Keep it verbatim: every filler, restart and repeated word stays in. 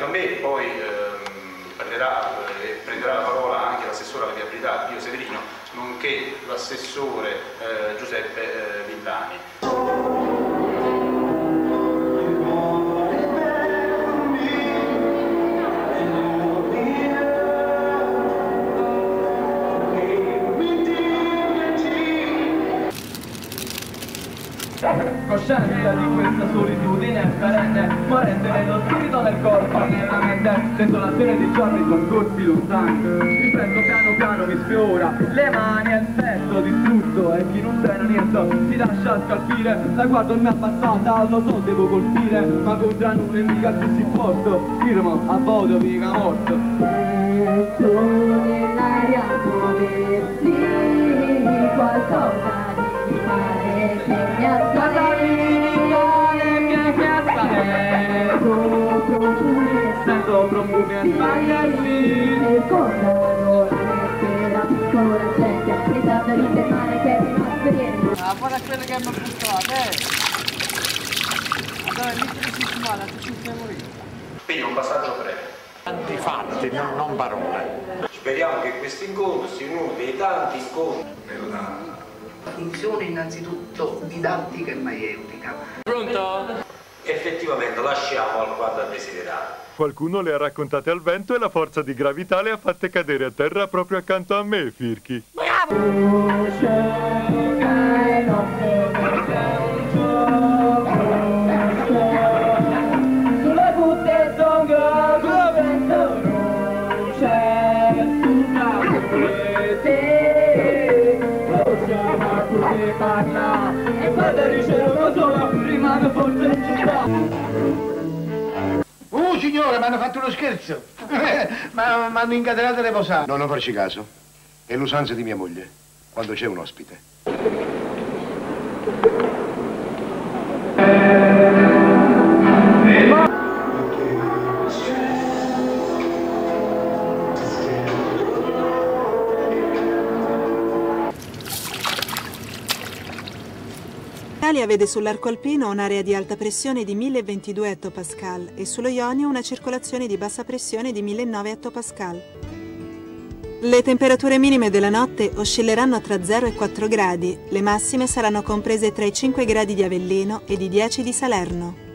a me, poi ehm, prenderà, eh, prenderà la parola anche l'assessore alla viabilità Pio Severino, nonché l'assessore eh, Giuseppe eh, Villani. Coscienza di questa solitudine perenne, morente nello spirito, nel corpo e nella mente. Desolazione di giorni trascorsi lontani, riprendo piano piano, mi sfiora le mani e il petto distrutto, e chi non frena niente si lascia scalpire. La guardo e mi è abbassata, lo so devo colpire, ma contro nulla indica più si posto, firmo a voto mica morto. Sento nell'aria muoversi qualcosa di male che mi assale, sento profumi e sbagliarsi, e condano la lettera piccola gente, risata di fermare che mi fa niente. Ah, guarda quello che mi ha buttato, eh! Allora, inizia di settimana, tutti siamo moriti. Quindi un passaggio breve. Tanti fatti, non, non parole. Speriamo che questo incontro sia uno dei tanti incontri. Funzione innanzitutto didattica e maieutica. Pronto? Effettivamente lasciamo alquanto a desiderare. Qualcuno le ha raccontate al vento e la forza di gravità le ha fatte cadere a terra proprio accanto a me, Firchi. E quando ricevo solo rimane forse in città. Oh signore, mi hanno fatto uno scherzo. Ma mi hanno incatenato le posate. No, non farci caso. È l'usanza di mia moglie, quando c'è un ospite. L'Italia vede sull'arco alpino un'area di alta pressione di mille ventidue ettopascal e sullo Ionio una circolazione di bassa pressione di mille nove ettopascal. Le temperature minime della notte oscilleranno tra zero e quattro gradi, le massime saranno comprese tra i cinque gradi di Avellino ed i dieci di Salerno.